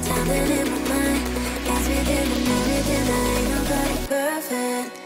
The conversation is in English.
Something in my mind gets me thinking, ain't nobody perfect.